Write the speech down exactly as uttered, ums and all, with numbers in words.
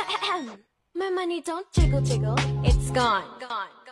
My money don't jiggle jiggle, it's gone. Gone.